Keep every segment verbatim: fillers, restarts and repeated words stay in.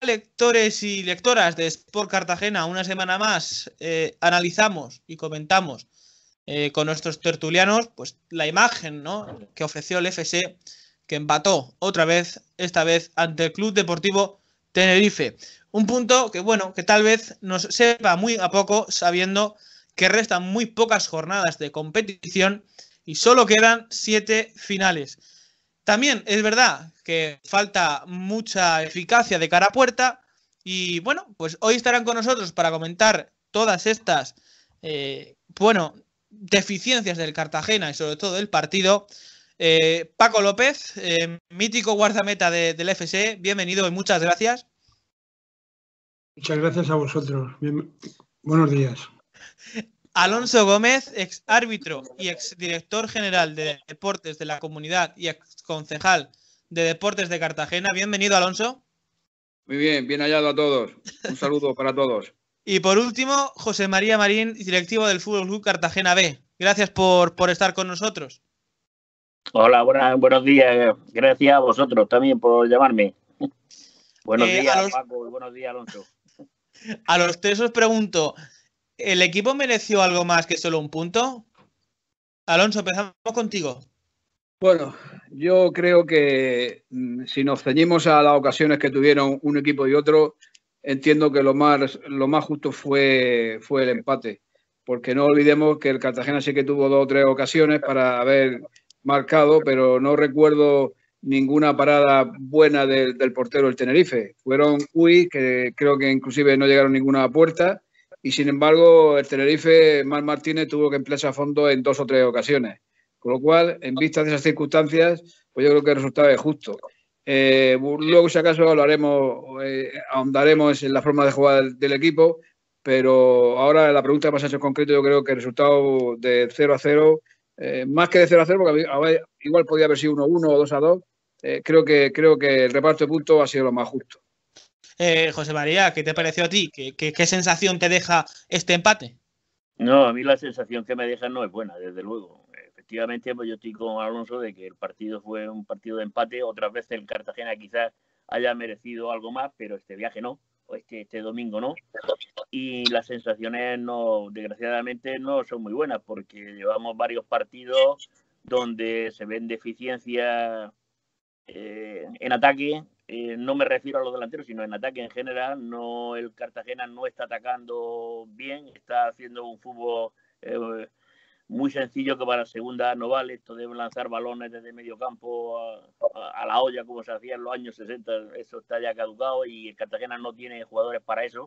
lectores y lectoras de Sport Cartagena, una semana más eh, analizamos y comentamos eh, con nuestros tertulianos pues la imagen, ¿no?, que ofreció el F C, que empató otra vez, esta vez ante el Club Deportivo Tenerife. Un punto que, bueno, que tal vez nos sepa muy a poco, sabiendo que restan muy pocas jornadas de competición y solo quedan siete finales. También es verdad que falta mucha eficacia de cara a puerta y, bueno, pues hoy estarán con nosotros para comentar todas estas, eh, bueno, deficiencias del Cartagena y sobre todo del partido. Eh, Paco López, eh, mítico guardameta de, del F C, bienvenido y muchas gracias. Muchas gracias a vosotros. Bien, buenos días. Alonso Gómez, ex árbitro y ex director general de deportes de la comunidad y ex concejal de deportes de Cartagena. Bienvenido, Alonso. Muy bien, bien hallado a todos. Un saludo para todos. Y por último, José María Marín, directivo del Fútbol Club Cartagena B. Gracias por, por estar con nosotros. Hola, buenas, buenos días. Gracias a vosotros también por llamarme. Buenos eh, días, los, Paco, y buenos días, Alonso. A los tres os pregunto, ¿el equipo mereció algo más que solo un punto? Alonso, empezamos contigo. Bueno, yo creo que si nos ceñimos a las ocasiones que tuvieron un equipo y otro, entiendo que lo más, lo más justo fue, fue el empate. Porque no olvidemos que el Cartagena sí que tuvo dos o tres ocasiones para haber marcado, pero no recuerdo ninguna parada buena del, del portero del Tenerife. Fueron Uy, que creo que inclusive no llegaron ninguna puerta, y sin embargo el Tenerife, Mar Martínez, tuvo que emplearse a fondo en dos o tres ocasiones. Con lo cual, en vista de esas circunstancias, pues yo creo que el resultado es justo. Eh, luego, si acaso, hablaremos, eh, ahondaremos en la forma de jugar del, del equipo, pero ahora la pregunta más en concreto, yo creo que el resultado de cero a cero, eh, más que de cero a cero, porque a ver, igual podía haber sido uno a uno o dos a dos, eh, creo, que, creo que el reparto de puntos ha sido lo más justo. Eh, José María, ¿qué te pareció a ti? ¿Qué, qué, qué sensación te deja este empate? No, a mí la sensación que me deja no es buena, desde luego. Efectivamente, pues yo estoy con Alonso de que el partido fue un partido de empate. Otras veces el Cartagena quizás haya merecido algo más, pero este viaje no, o este, este domingo no. Y las sensaciones, no, desgraciadamente, no son muy buenas, porque llevamos varios partidos donde se ven deficiencias eh, en ataque. Eh, no me refiero a los delanteros, sino en ataque en general. No, el Cartagena no está atacando bien, está haciendo un fútbol eh, muy sencillo que para segunda no vale. Esto de lanzar balones desde medio campo a, a, a la olla, como se hacía en los años sesenta, eso está ya caducado y el Cartagena no tiene jugadores para eso.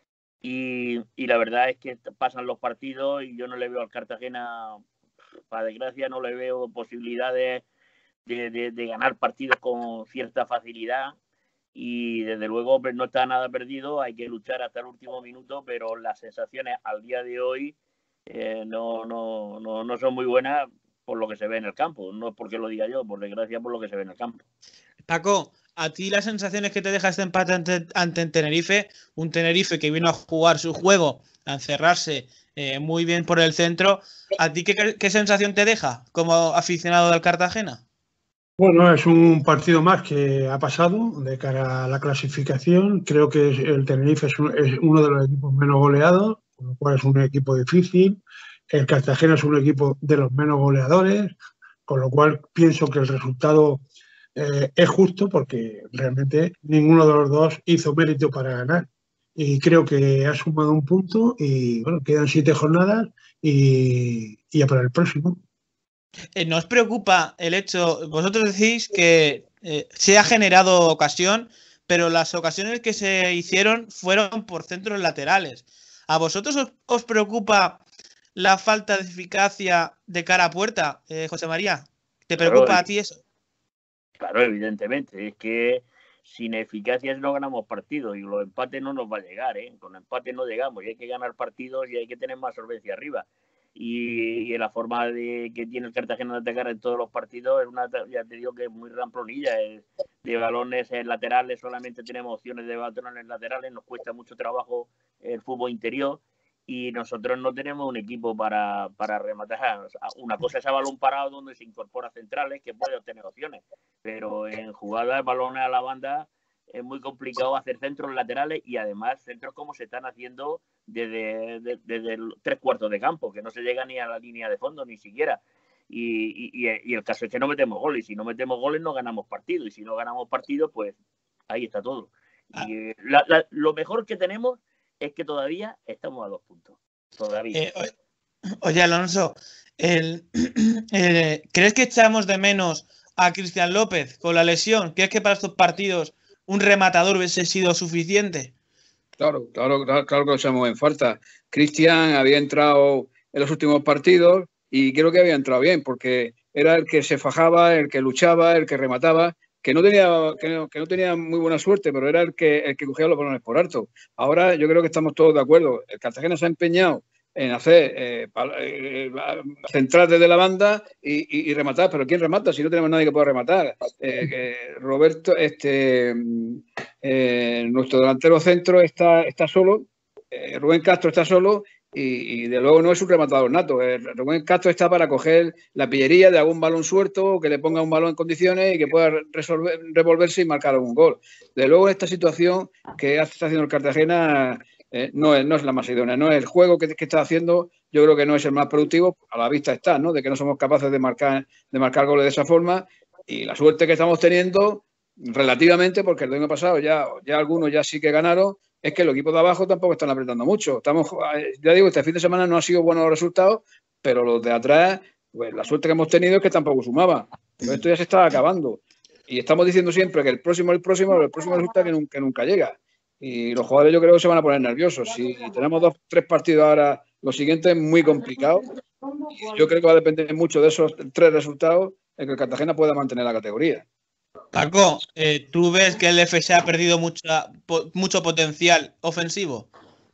Y, y la verdad es que pasan los partidos y yo no le veo al Cartagena, para desgracia, no le veo posibilidades de, de, de ganar partidos con cierta facilidad. Y desde luego pues, no está nada perdido, hay que luchar hasta el último minuto, pero las sensaciones al día de hoy eh, no, no, no, no son muy buenas por lo que se ve en el campo. No es porque lo diga yo, por desgracia, por lo que se ve en el campo. Paco, a ti las sensaciones que te deja este empate ante, ante Tenerife, un Tenerife que vino a jugar su juego, a encerrarse eh, muy bien por el centro, ¿a ti qué, qué sensación te deja como aficionado del Cartagena? Bueno, es un partido más que ha pasado de cara a la clasificación. Creo que el Tenerife es, un, es uno de los equipos menos goleados, con lo cual es un equipo difícil. El Cartagena es un equipo de los menos goleadores, con lo cual pienso que el resultado eh, es justo porque realmente ninguno de los dos hizo mérito para ganar. Y creo que ha sumado un punto y bueno, quedan siete jornadas y, y a por el próximo. Eh, ¿No os preocupa el hecho, vosotros decís que eh, se ha generado ocasión, pero las ocasiones que se hicieron fueron por centros laterales? ¿A vosotros os, os preocupa la falta de eficacia de cara a puerta, eh, José María? ¿Te preocupa claro, a ti eso? Claro, evidentemente. Es que sin eficacia no ganamos partidos y los empates no nos va a llegar, ¿eh? Con empates no llegamos y hay que ganar partidos y hay que tener más solvencia arriba. Y, y la forma de que tiene el Cartagena de atacar en todos los partidos es una, ya te digo que es muy ramplonilla, es de balones en laterales, solamente tenemos opciones de balones laterales, nos cuesta mucho trabajo el fútbol interior y nosotros no tenemos un equipo para, para rematar. Una cosa es a balón parado donde se incorpora centrales que puede obtener opciones, pero en jugadas, balones a la banda, es muy complicado hacer centros laterales y además centros como se están haciendo desde, desde, desde el tres cuartos de campo, que no se llega ni a la línea de fondo ni siquiera. Y, y, y el caso es que no metemos goles. Y si no metemos goles no ganamos partido. Y si no ganamos partido, pues ahí está todo. Y la, la, lo mejor que tenemos es que todavía estamos a dos puntos. Todavía. Eh, oye, Alonso, el, el, ¿crees que echamos de menos a Cristian López con la lesión? ¿Crees que para estos partidos un rematador hubiese sido suficiente? Claro, claro, claro, claro que lo echamos en falta. Cristian había entrado en los últimos partidos y creo que había entrado bien, porque era el que se fajaba, el que luchaba, el que remataba, que no tenía, que no, que no tenía muy buena suerte, pero era el que, el que cogía los balones por alto. Ahora yo creo que estamos todos de acuerdo. El Cartagena se ha empeñado en hacer eh, eh, centrar desde la banda y, y, y rematar, pero ¿quién remata? Si no tenemos nadie que pueda rematar. Eh, eh, Roberto, este eh, nuestro delantero centro está, está solo, eh, Rubén Castro está solo y, y de luego no es un rematador nato. Eh, Rubén Castro está para coger la pillería de algún balón suelto, que le ponga un balón en condiciones y que pueda resolver, revolverse y marcar algún gol. De luego en esta situación que está haciendo el Cartagena Eh, no, es, no es la más idónea, no es el juego que, que está haciendo, yo creo que no es el más productivo, a la vista está, ¿no? De que no somos capaces de marcar, de marcar goles de esa forma y la suerte que estamos teniendo relativamente, porque el año pasado ya, ya algunos ya sí que ganaron, es que los equipos de abajo tampoco están apretando mucho. Estamos, ya digo, este fin de semana no han sido buenos los resultados, pero los de atrás, pues la suerte que hemos tenido es que tampoco sumaba. Pero esto ya se está acabando. Y estamos diciendo siempre que el próximo, el próximo, el próximo resulta que nunca, que nunca llega. Y los jugadores yo creo que se van a poner nerviosos. Si tenemos dos, tres partidos ahora, lo siguiente es muy complicado. Yo creo que va a depender mucho de esos tres resultados en que el Cartagena pueda mantener la categoría. Paco, eh, ¿tú ves que el F S ha perdido mucha, po, mucho potencial ofensivo?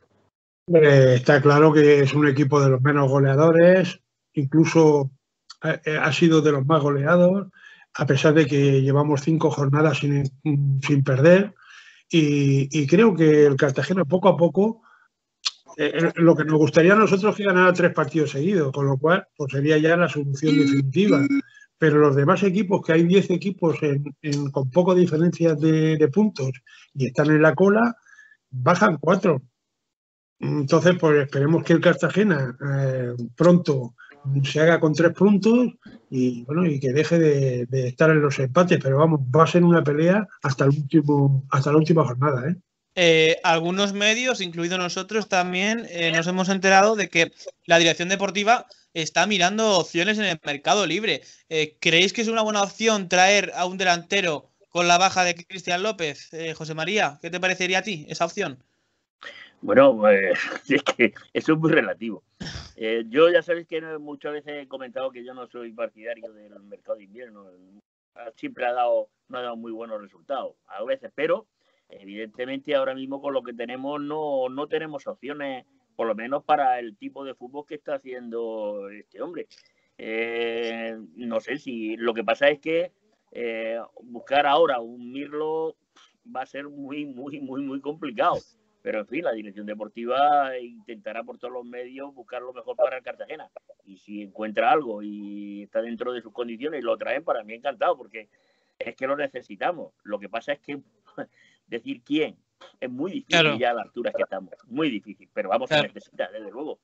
Eh, está claro que es un equipo de los menos goleadores, incluso ha, ha sido de los más goleados, a pesar de que llevamos cinco jornadas sin, sin perder. Y, y creo que el Cartagena poco a poco, eh, lo que nos gustaría a nosotros es que ganara tres partidos seguidos, con lo cual pues sería ya la solución definitiva. Pero los demás equipos, que hay diez equipos en, en, con poco diferencias de, de puntos y están en la cola, bajan cuatro. Entonces, pues esperemos que el Cartagena eh, pronto se haga con tres puntos y bueno y que deje de, de estar en los empates, pero vamos, va a ser una pelea hasta el último, hasta la última jornada, ¿eh? Eh, algunos medios, incluidos nosotros también, eh, nos hemos enterado de que la dirección deportiva está mirando opciones en el mercado libre. Eh, ¿Creéis que es una buena opción traer a un delantero con la baja de Cristian López? Eh, José María, ¿qué te parecería a ti esa opción? Bueno, pues es que eso es muy relativo. Eh, yo ya sabéis que muchas veces he comentado que yo no soy partidario del mercado de invierno. Siempre ha dado, no ha dado muy buenos resultados a veces, pero evidentemente ahora mismo con lo que tenemos no, no tenemos opciones, por lo menos para el tipo de fútbol que está haciendo este hombre. Eh, no sé si lo que pasa es que eh, buscar ahora un Mirlo va a ser muy, muy, muy, muy complicado. Pero, en fin, la dirección deportiva intentará por todos los medios buscar lo mejor para el Cartagena. Y si encuentra algo y está dentro de sus condiciones y lo traen, para mí encantado, porque es que lo necesitamos. Lo que pasa es que decir quién es muy difícil, claro, ya a la altura que estamos. Muy difícil, pero vamos, claro, a necesitar, desde luego.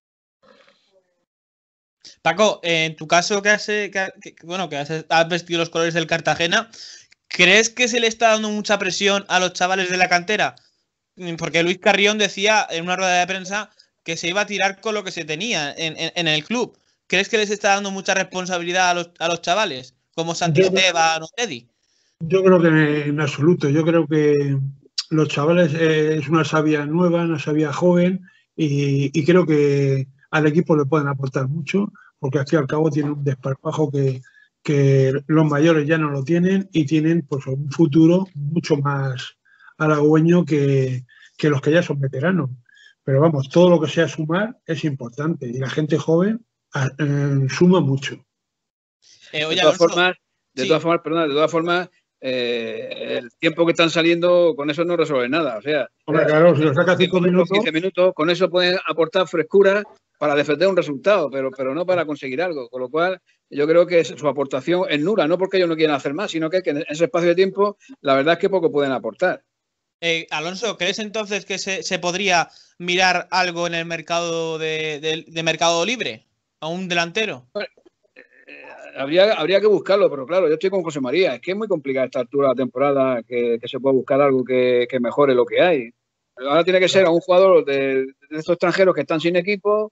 Paco, en tu caso que has, que, que, bueno, que has, has vestido los colores del Cartagena, ¿crees que se le está dando mucha presión a los chavales de la cantera? Porque Luis Carrión decía en una rueda de prensa que se iba a tirar con lo que se tenía en, en, en el club. ¿Crees que les está dando mucha responsabilidad a los, a los chavales? Como Santisteban o Teddy. Yo creo que en, en absoluto. Yo creo que los chavales eh, es una savia nueva, una savia joven y, y creo que al equipo le pueden aportar mucho porque al fin y al cabo tienen un desparpajo que, que los mayores ya no lo tienen y tienen pues un futuro mucho más halagüeño que, que los que ya son veteranos. Pero vamos, todo lo que sea sumar es importante y la gente joven eh, suma mucho. Eh, oye, de todas Alonso, formas, de sí. todas formas, perdón, de todas formas, eh, el tiempo que están saliendo con eso no resuelve nada. O sea, Hombre, claro, si lo saca cinco minutos, quince minutos, con eso pueden aportar frescura para defender un resultado, pero, pero no para conseguir algo. Con lo cual, yo creo que su aportación es nula, no porque ellos no quieran hacer más, sino que, que en ese espacio de tiempo, la verdad es que poco pueden aportar. Eh, Alonso, ¿crees entonces que se, se podría mirar algo en el mercado de, de, de mercado libre? ¿A un delantero? Bueno, eh, habría, habría que buscarlo, pero claro, yo estoy con José María. Es que es muy complicada esta altura de la temporada que, que se pueda buscar algo que, que mejore lo que hay. Ahora tiene que ser a un jugador de, de estos extranjeros que están sin equipo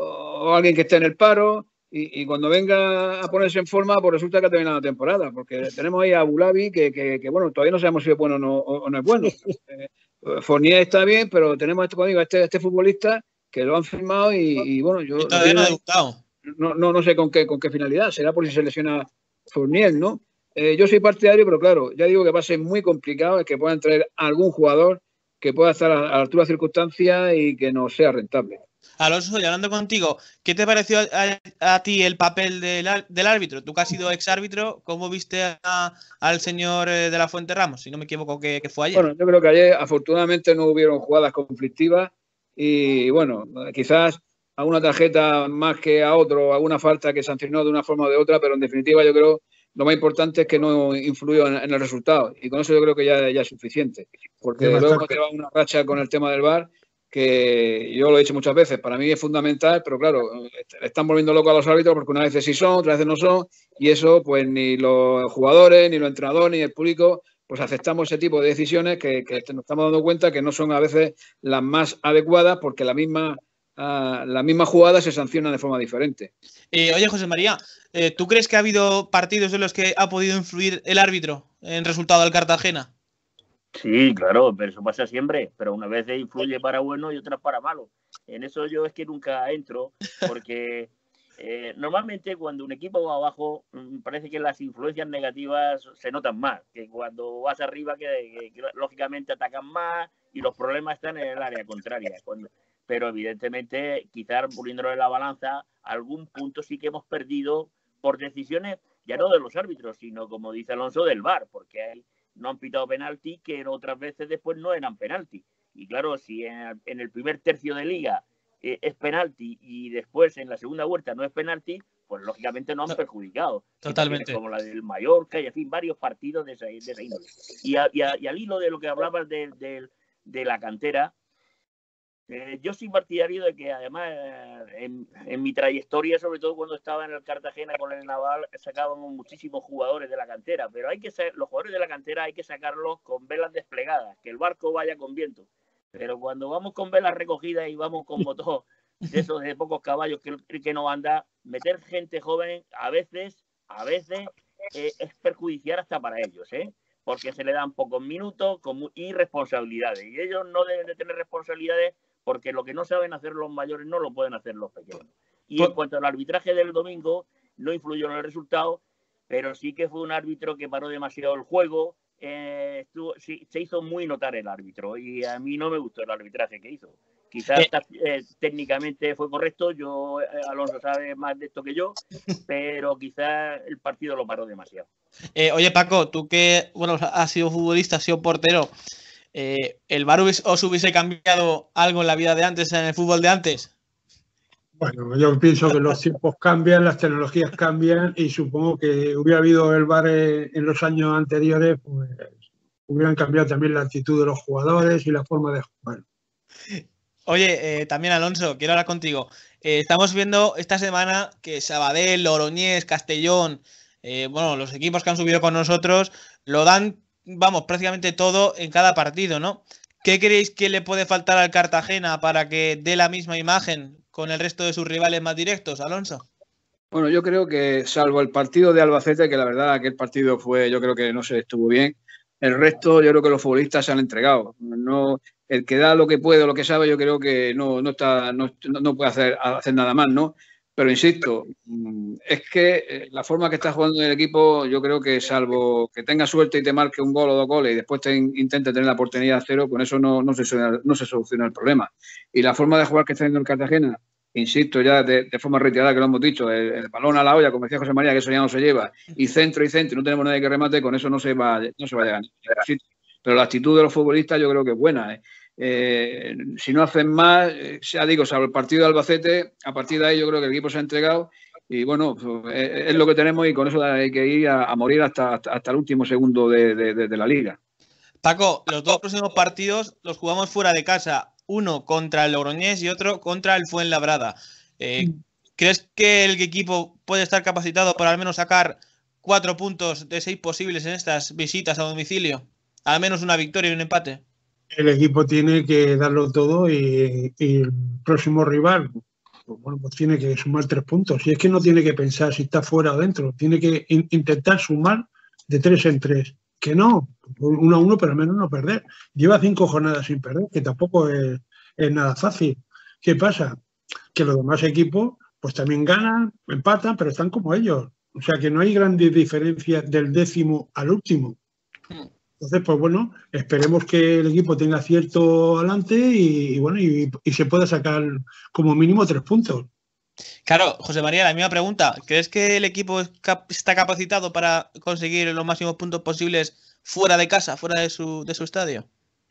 o alguien que esté en el paro. Y, y cuando venga a ponerse en forma, pues resulta que ha terminado la temporada, porque tenemos ahí a Bulabi, que, que, que bueno, todavía no sabemos si es bueno o no, o no es bueno. Eh, Fournier está bien, pero tenemos este, digo, este, este futbolista que lo han firmado y, y bueno, yo y todavía no ha debutado. No, no, no sé con qué, con qué finalidad, será por si se lesiona Fournier, ¿no? Eh, yo soy partidario, pero claro, ya digo que va a ser muy complicado el que puedan traer algún jugador que pueda estar a, a la altura de circunstancias y que no sea rentable. Alonso, y hablando contigo, ¿qué te pareció a, a ti el papel del, del árbitro? Tú que has sido exárbitro, ¿cómo viste a, al señor de la Fuente Ramos? Si no me equivoco, que, que fue ayer. Bueno, yo creo que ayer afortunadamente no hubieron jugadas conflictivas y bueno, quizás a una tarjeta más que a otro, alguna falta que sancionó de una forma o de otra, pero en definitiva yo creo lo más importante es que no influyó en, en el resultado y con eso yo creo que ya, ya es suficiente, porque luego hemos llevado una racha con el tema del V A R que yo lo he dicho muchas veces, para mí es fundamental, pero claro, están volviendo locos a los árbitros porque una vez sí son, otras veces no son, y eso pues ni los jugadores, ni los entrenadores, ni el público, pues aceptamos ese tipo de decisiones que, que nos estamos dando cuenta que no son a veces las más adecuadas porque la misma, uh, la misma jugada se sanciona de forma diferente. Eh, oye, José María, eh, ¿tú crees que ha habido partidos en los que ha podido influir el árbitro en el resultado del Cartagena? Sí, claro, pero eso pasa siempre, pero una vez influye para bueno y otras para malo. En eso yo es que nunca entro, porque eh, normalmente cuando un equipo va abajo parece que las influencias negativas se notan más, que cuando vas arriba que, que, que lógicamente atacan más y los problemas están en el área contraria. Cuando, pero evidentemente quizás poniéndolo en la balanza, algún punto sí que hemos perdido por decisiones ya no de los árbitros, sino como dice Alonso del V A R, porque hay no han pitado penalti que otras veces después no eran penalti. Y claro, si en, en el primer tercio de liga eh, es penalti y después en la segunda vuelta no es penalti, pues lógicamente no han perjudicado. Totalmente. Como la del Mallorca y en fin, varios partidos de esa, de esa índole. Y, a, y, a, y al hilo de lo que hablabas de, de, de la cantera, Eh, yo soy partidario de que además eh, en, en mi trayectoria, sobre todo cuando estaba en el Cartagena con el Naval, sacábamos muchísimos jugadores de la cantera, pero hay que ser, los jugadores de la cantera hay que sacarlos con velas desplegadas, que el barco vaya con viento. Pero cuando vamos con velas recogidas y vamos con motor de esos de pocos caballos que, que no anda, meter gente joven a veces, a veces eh, es perjudicial hasta para ellos, ¿eh? Porque se le dan pocos minutos con, y responsabilidades. Y ellos no deben de tener responsabilidades porque lo que no saben hacer los mayores no lo pueden hacer los pequeños. Y en cuanto al arbitraje del domingo, no influyó en el resultado, pero sí que fue un árbitro que paró demasiado el juego, eh, estuvo, sí, se hizo muy notar el árbitro y a mí no me gustó el arbitraje que hizo. Quizás eh. Eh, técnicamente fue correcto, yo eh, Alonso sabe más de esto que yo, pero quizás el partido lo paró demasiado. Eh, oye Paco, tú que bueno has sido futbolista, has sido portero, Eh, ¿el V A R os hubiese cambiado algo en la vida de antes, en el fútbol de antes? Bueno, yo pienso que los tiempos cambian, las tecnologías cambian y supongo que hubiera habido el V A R en los años anteriores, pues hubieran cambiado también la actitud de los jugadores y la forma de jugar. Oye, eh, también Alonso, quiero hablar contigo. Eh, estamos viendo esta semana que Sabadell, Logroñés, Castellón, eh, bueno, los equipos que han subido con nosotros lo dan, vamos, prácticamente todo en cada partido, ¿no? ¿Qué creéis que le puede faltar al Cartagena para que dé la misma imagen con el resto de sus rivales más directos, Alonso? Bueno, yo creo que salvo el partido de Albacete, que la verdad aquel partido fue, yo creo que no se estuvo bien, el resto yo creo que los futbolistas se han entregado. No, el que da lo que puede o lo que sabe, yo creo que no, no, está, no, no puede hacer, hacer nada más, ¿no? Pero insisto, es que la forma que está jugando el equipo, yo creo que salvo que tenga suerte y te marque un gol o dos goles y después te intente tener la oportunidad a cero, con eso no, no, se, no se soluciona el problema. Y la forma de jugar que está haciendo el Cartagena, insisto ya de, de forma reiterada que lo hemos dicho, el, el balón a la olla, como decía José María, que eso ya no se lleva, y centro y centro, no tenemos nadie que remate, con eso no se va, no se va a llegar. Pero la actitud de los futbolistas yo creo que es buena, ¿eh? Eh, si no hacen más, eh, ya digo, salvo el partido de Albacete, a partir de ahí yo creo que el equipo se ha entregado y bueno, pues, es, es lo que tenemos y con eso hay que ir a, a morir hasta, hasta, hasta el último segundo de, de, de, de la liga. Paco, los dos próximos partidos los jugamos fuera de casa, uno contra el Logroñés y otro contra el Fuenlabrada. Eh, ¿Crees que el equipo puede estar capacitado para al menos sacar cuatro puntos de seis posibles en estas visitas a domicilio? Al menos una victoria y un empate. El equipo tiene que darlo todo y, y el próximo rival, pues bueno, pues tiene que sumar tres puntos. Y es que no tiene que pensar si está fuera o dentro, tiene que in, intentar sumar de tres en tres. Que no, uno a uno, pero al menos no perder. Lleva cinco jornadas sin perder, que tampoco es, es nada fácil. ¿Qué pasa? Que los demás equipos pues también ganan, empatan, pero están como ellos. O sea que no hay grandes diferencias del décimo al último. Entonces, pues bueno, esperemos que el equipo tenga acierto adelante y, y bueno, y, y se pueda sacar como mínimo tres puntos. Claro, José María, la misma pregunta. ¿Crees que el equipo está capacitado para conseguir los máximos puntos posibles fuera de casa, fuera de su, de su estadio?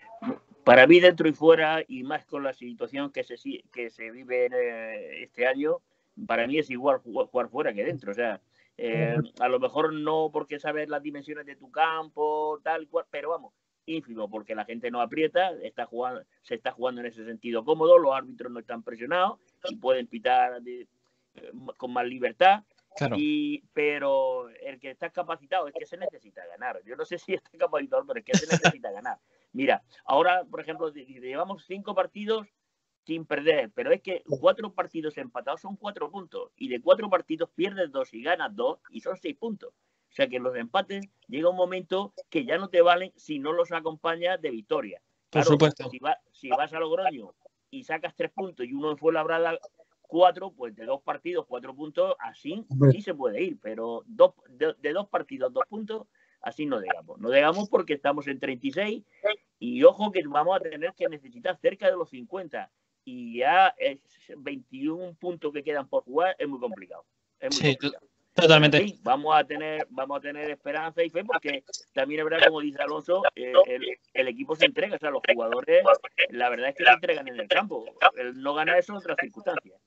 Para mí, dentro y fuera, y más con la situación que se, que se vive en, eh, este año, para mí es igual jugar, jugar fuera que dentro. O sea, eh, a lo mejor no porque sabes las dimensiones de tu campo, tal cual, pero vamos, ínfimo, porque la gente no aprieta, está jugando, se está jugando en ese sentido cómodo, los árbitros no están presionados y pueden pitar de, eh, con más libertad. Claro. Y, pero el que está capacitado es que se necesita ganar. Yo no sé si está capacitado, pero es que se necesita ganar. Mira, ahora, por ejemplo, llevamos cinco partidos sin perder, pero es que cuatro partidos empatados son cuatro puntos y de cuatro partidos pierdes dos y ganas dos y son seis puntos. O sea que los empates llega un momento que ya no te valen si no los acompañas de victoria. Claro, por supuesto. Si, va, si vas a Logroño y sacas tres puntos y uno en Fuenlabrada cuatro, pues de dos partidos, cuatro puntos, así sí se puede ir, pero dos, de, de dos partidos, dos puntos, así no llegamos. No llegamos porque estamos en treinta y seis y ojo que vamos a tener que necesitar cerca de los cincuenta. Y ya es veintiún puntos que quedan por jugar, es muy complicado. Es muy sí, complicado. Totalmente. Sí, vamos a tener, vamos a tener esperanza y fe porque también es verdad, como dice Alonso, eh, el, el equipo se entrega, o sea, los jugadores, la verdad es que se entregan en el campo. El no ganar eso en otras circunstancias.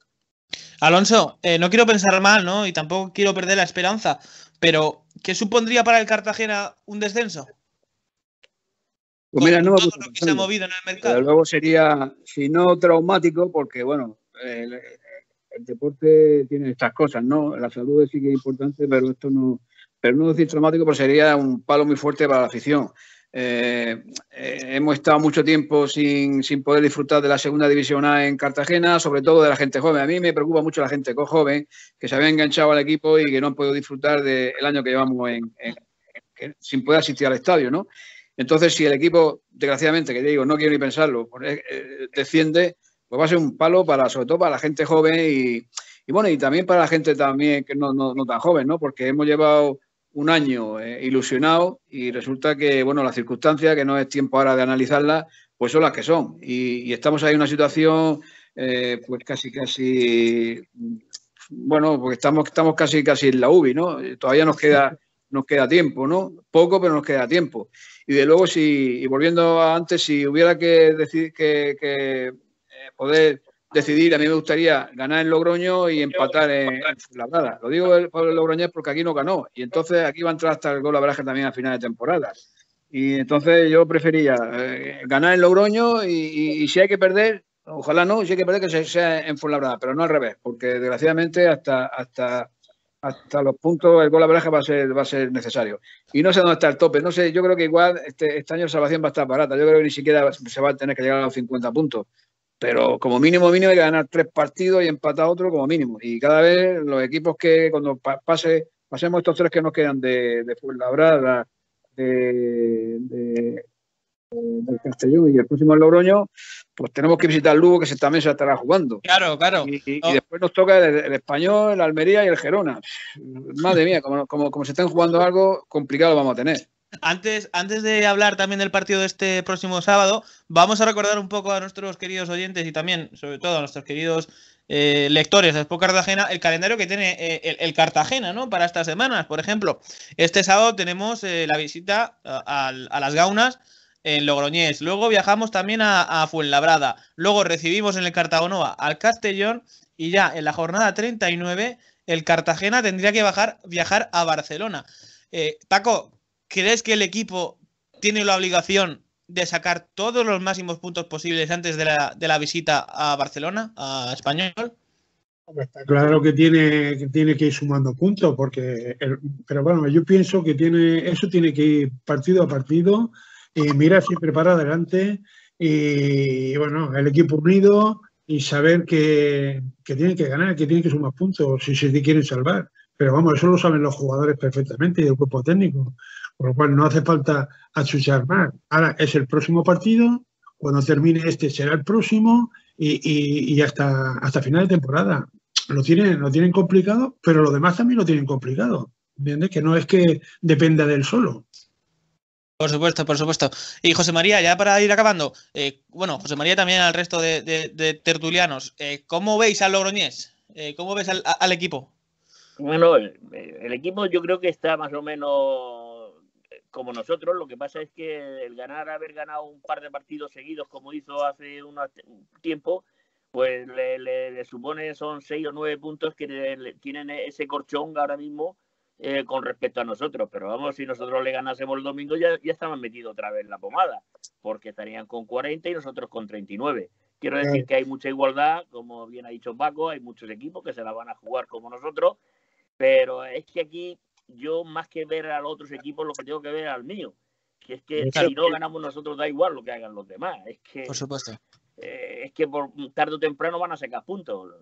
Alonso, eh, no quiero pensar mal, ¿no? Y tampoco quiero perder la esperanza, pero ¿qué supondría para el Cartagena un descenso? Pues mira, no todo lo que se ha movido en el mercado. Pero luego sería, si no traumático, porque bueno, el, el deporte tiene estas cosas, ¿no? La salud sí que es importante, pero esto no, pero no decir traumático, pues sería un palo muy fuerte para la afición. Eh, eh, hemos estado mucho tiempo sin, sin poder disfrutar de la segunda división A en Cartagena, sobre todo de la gente joven. A mí me preocupa mucho la gente joven que se había enganchado al equipo y que no han podido disfrutar del año que llevamos en, en, en, sin poder asistir al estadio, ¿no? Entonces, si el equipo, desgraciadamente, que digo, no quiero ni pensarlo, eh, desciende, pues va a ser un palo para, sobre todo para la gente joven y, y bueno, y también para la gente también que no, no, no tan joven, ¿no? Porque hemos llevado un año eh, ilusionado y resulta que, bueno, las circunstancias, que no es tiempo ahora de analizarlas, pues son las que son. Y, y estamos ahí en una situación, eh, pues casi, casi, bueno, porque estamos, estamos casi, casi en la U B I, ¿no? Todavía nos queda, nos queda tiempo, ¿no? Poco, pero nos queda tiempo. Y de luego, si, y volviendo a antes, si hubiera que decir que, que eh, poder decidir, a mí me gustaría ganar en Logroño y empatar en, en Fuenlabrada. Lo digo por el Logroñés porque aquí no ganó. Y entonces aquí va a entrar hasta el gol average también a final de temporada. Y entonces yo prefería eh, ganar en Logroño y, y, y si hay que perder, ojalá no, si hay que perder que sea en Fuenlabrada, pero no al revés, porque desgraciadamente hasta... hasta hasta los puntos el gol average va a ser va a ser necesario. Y no sé dónde está el tope, no sé, yo creo que igual este, este año la salvación va a estar barata, yo creo que ni siquiera se va a tener que llegar a los cincuenta puntos, pero como mínimo mínimo hay que ganar tres partidos y empatar otro como mínimo, y cada vez los equipos que cuando pase pasemos estos tres que nos quedan de, de Fuenlabrada, de, de del Castellón y el próximo el Logroño, pues tenemos que visitar Lugo, que se, también se estará jugando. Claro, claro. Y, y, oh. y después nos toca el, el Español, el Almería y el Gerona. Madre mía, como, como, como se estén jugando algo, complicado vamos a tener. Antes, antes de hablar también del partido de este próximo sábado, vamos a recordar un poco a nuestros queridos oyentes y también, sobre todo, a nuestros queridos eh, lectores de Sport Cartagena, el calendario que tiene eh, el, el Cartagena, ¿no? Para estas semanas. Por ejemplo, este sábado tenemos eh, la visita a, a, a las Gaunas en Logroñés. Luego viajamos también a, a Fuenlabrada. Luego recibimos en el Cartagonova al Castellón. Y ya en la jornada treinta y nueve, el Cartagena tendría que bajar, viajar a Barcelona. Eh, Paco, ¿crees que el equipo tiene la obligación de sacar todos los máximos puntos posibles antes de la, de la visita a Barcelona, a Español? Está claro que tiene, que tiene que ir sumando puntos, porque el, pero bueno, yo pienso que tiene eso tiene que ir partido a partido y mirar siempre para adelante y bueno, el equipo unido y saber que, que tienen que ganar, que tienen que sumar puntos si se quieren salvar. Pero vamos, eso lo saben los jugadores perfectamente y el cuerpo técnico, por lo cual no hace falta achuchar más. Ahora es el próximo partido, cuando termine este será el próximo y, y, y hasta, hasta final de temporada. Lo tienen, lo tienen complicado, pero los demás también lo tienen complicado. ¿Entiendes? Que no es que dependa del solo. Por supuesto, por supuesto. Y José María, ya para ir acabando, eh, bueno, José María también al resto de, de, de tertulianos, eh, ¿cómo veis al Logroñés? Eh, ¿Cómo ves al, al equipo? Bueno, el, el equipo yo creo que está más o menos como nosotros. Lo que pasa es que el ganar, haber ganado un par de partidos seguidos como hizo hace un tiempo, pues le, le, le supone son seis o nueve puntos que le, le, tienen ese corchón ahora mismo eh, con respecto a nosotros. Pero vamos, si nosotros le ganásemos el domingo ya, ya estaban metidos otra vez en la pomada, porque estarían con cuarenta y nosotros con treinta y nueve. Quiero decir que hay mucha igualdad, como bien ha dicho Paco, hay muchos equipos que se la van a jugar como nosotros, pero es que aquí yo más que ver a los otros equipos lo que tengo que ver al mío, que es que claro, si no ganamos nosotros da igual lo que hagan los demás. Es que, por supuesto. Eh, es que por tarde o temprano van a sacar puntos.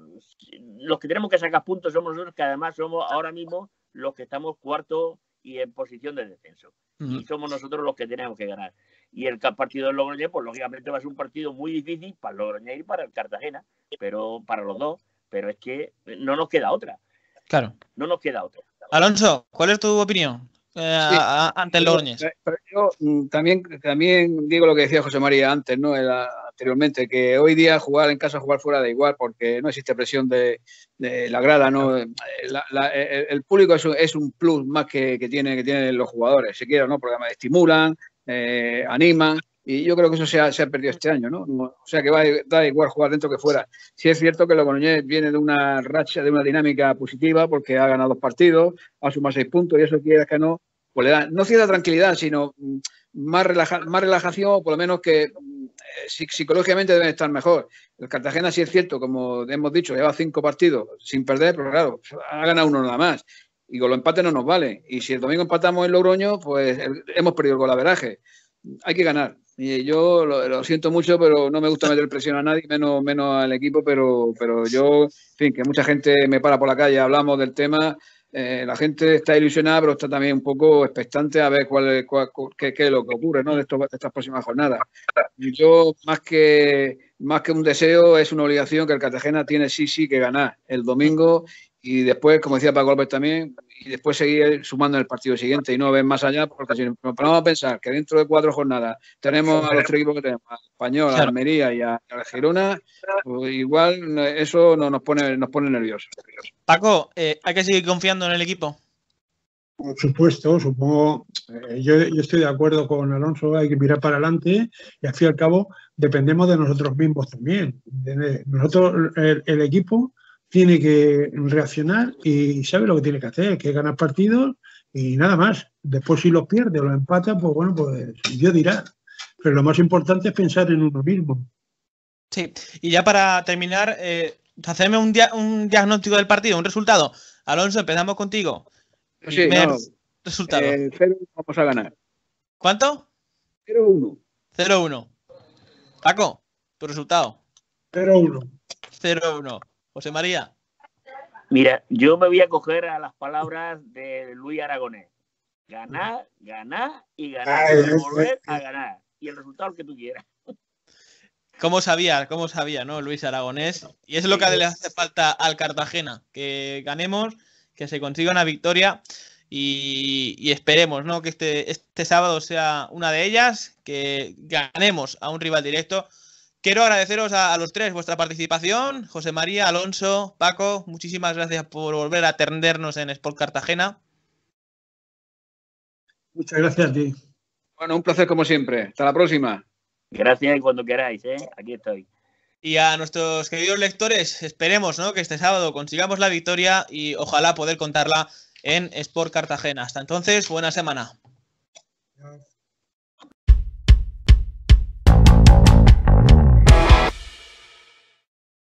Los que tenemos que sacar puntos somos nosotros, que además somos ahora mismo los que estamos cuarto y en posición de descenso. Uh-huh. Y somos nosotros los que tenemos que ganar. Y el partido del Logroñés, pues lógicamente va a ser un partido muy difícil para el Logroñés y para el Cartagena, pero para los dos. Pero es que no nos queda otra. Claro. No nos queda otra. Alonso, ¿cuál es tu opinión eh, sí. a, a, ante el Logroñés? Pero yo también, también digo lo que decía José María antes, ¿no? Era, anteriormente, que hoy día jugar en casa, jugar fuera da igual, porque no existe presión de, de la grada, ¿no? La, la, el, el público es un, es un plus más que, que, tiene, que tienen los jugadores, si quieren, ¿no? Porque además estimulan, eh, animan, y yo creo que eso se ha, se ha perdido este año, ¿no? O sea que va da igual jugar dentro que fuera. Sí es cierto que el Logroñés viene de una racha, de una dinámica positiva, porque ha ganado dos partidos, ha sumado seis puntos, y eso quiere que no, pues le da, no cierta tranquilidad, sino más, relaja, más relajación, o por lo menos que eh, psicológicamente deben estar mejor. El Cartagena sí es cierto, como hemos dicho, lleva cinco partidos sin perder, pero claro, ha ganado uno nada más. Y con los empates no nos vale. Y si el domingo empatamos en Logroño, pues el, hemos perdido el golaveraje. Hay que ganar. Y yo lo, lo siento mucho, pero no me gusta meter presión a nadie, menos, menos al equipo, pero, pero yo, en fin, que mucha gente me para por la calle, hablamos del tema. Eh, la gente está ilusionada, pero está también un poco expectante a ver cuál, cuál, qué, qué es lo que ocurre, ¿no? de, esto, de estas próximas jornadas. Yo, más que, más que un deseo, es una obligación que el Cartagena tiene sí, sí que ganar el domingo y después, como decía Paco López también, y después seguir sumando en el partido siguiente y no ver más allá, porque si nos ponemos a pensar que dentro de cuatro jornadas tenemos a los tres equipos que tenemos, a Español, a Almería y a, a Girona, pues igual eso no nos pone, nos pone nerviosos. Paco, eh, ¿hay que seguir confiando en el equipo? Por supuesto, supongo, eh, yo, yo estoy de acuerdo con Alonso, hay que mirar para adelante y al fin y al cabo dependemos de nosotros mismos también. Nosotros, el, el equipo tiene que reaccionar y sabe lo que tiene que hacer, que es ganar partidos y nada más. Después si los pierde o los empata, pues bueno, pues Dios dirá. Pero lo más importante es pensar en uno mismo. Sí, y ya para terminar, eh, hacerme un, dia un diagnóstico del partido, un resultado. Alonso, empezamos contigo. Sí, no, resultado. Eh, cero vamos a ganar. ¿Cuánto? cero uno. cero uno. Paco, tu resultado. cero uno. cero uno. José María. Mira, yo me voy a coger a las palabras de Luis Aragonés. Ganar, ganar y ganar. Ay, y volver a ganar. Y el resultado que tú quieras. ¿Cómo sabía? ¿Cómo sabía, no? Luis Aragonés. Y es lo que le hace falta al Cartagena. Que ganemos, que se consiga una victoria y, y esperemos, ¿no? Que este, este sábado sea una de ellas, que ganemos a un rival directo. Quiero agradeceros a, a los tres vuestra participación. José María, Alonso, Paco, muchísimas gracias por volver a atendernos en Sport Cartagena. Muchas gracias a ti. Bueno, un placer como siempre. Hasta la próxima. Gracias y cuando queráis, ¿eh? Aquí estoy. Y a nuestros queridos lectores, esperemos, ¿no?, que este sábado consigamos la victoria y ojalá poder contarla en Sport Cartagena. Hasta entonces, buena semana.